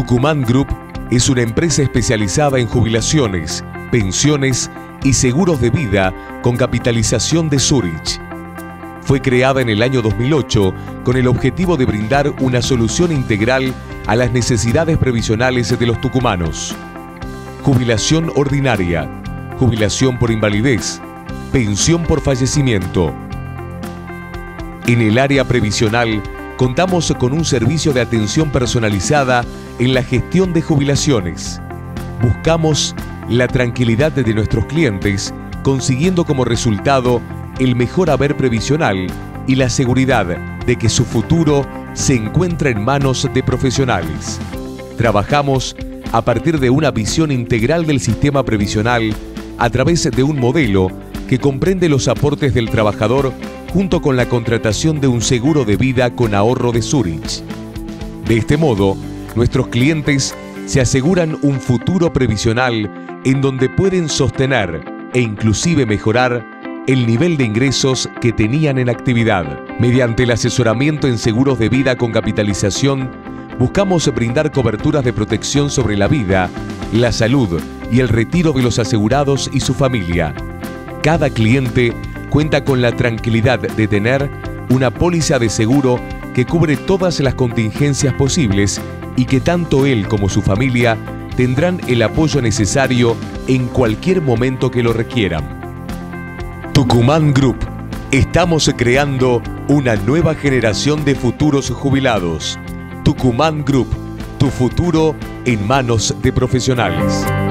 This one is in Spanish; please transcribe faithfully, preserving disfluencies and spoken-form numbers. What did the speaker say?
Tucumán Group es una empresa especializada en jubilaciones, pensiones y seguros de vida con capitalización de Zurich. Fue creada en el año dos mil ocho con el objetivo de brindar una solución integral a las necesidades previsionales de los tucumanos. Jubilación ordinaria, jubilación por invalidez, pensión por fallecimiento. En el área previsional, contamos con un servicio de atención personalizada en la gestión de jubilaciones. Buscamos la tranquilidad de nuestros clientes, consiguiendo como resultado el mejor haber previsional y la seguridad de que su futuro se encuentra en manos de profesionales. Trabajamos a partir de una visión integral del sistema previsional a través de un modelo que comprende los aportes del trabajador junto con la contratación de un seguro de vida con ahorro de Zurich. De este modo, nuestros clientes se aseguran un futuro previsional en donde pueden sostener e inclusive mejorar el nivel de ingresos que tenían en actividad. Mediante el asesoramiento en seguros de vida con capitalización, buscamos brindar coberturas de protección sobre la vida, la salud y el retiro de los asegurados y su familia. Cada cliente cuenta con la tranquilidad de tener una póliza de seguro que cubre todas las contingencias posibles y que tanto él como su familia tendrán el apoyo necesario en cualquier momento que lo requieran. Tucumán Group. Estamos creando una nueva generación de futuros jubilados. Tucumán Group. Tu futuro en manos de profesionales.